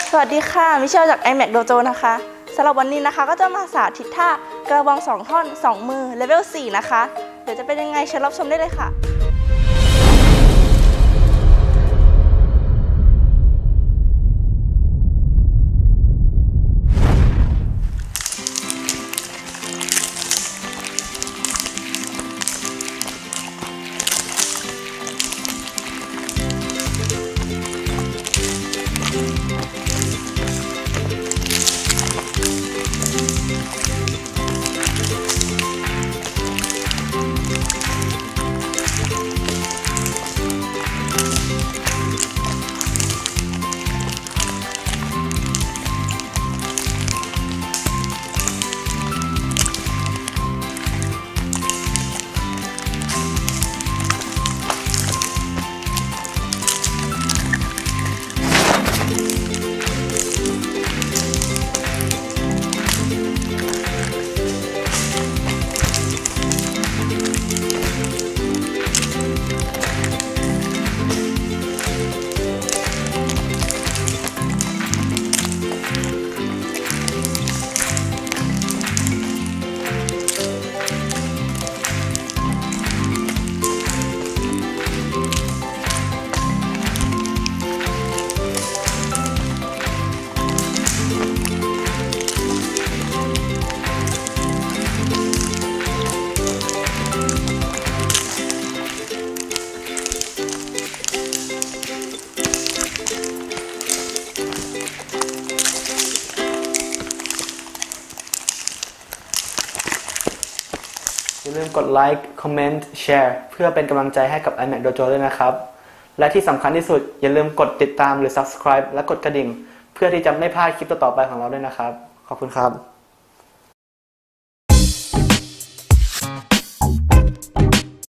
สวัสดีค่ะมิเชลจาก iMac Dojo นะคะสำหรับวันนี้นะคะก็จะมาสาธิตท่ากระบอง2ท่อน2มือเลเวล4นะคะเดี๋ยวจะเป็นยังไงเชิญรับชมได้เลยค่ะอย่าลืมกดไลค์ คอมเมนต์ แชร์เพื่อเป็นกำลังใจให้กับ iMac Dojo ด้วยนะครับและที่สำคัญที่สุดอย่าลืมกดติดตามหรือ Subscribe และกดกระดิ่งเพื่อที่จะไม่พลาดคลิปต่อๆไปของเราด้วยนะครับขอบคุณครับ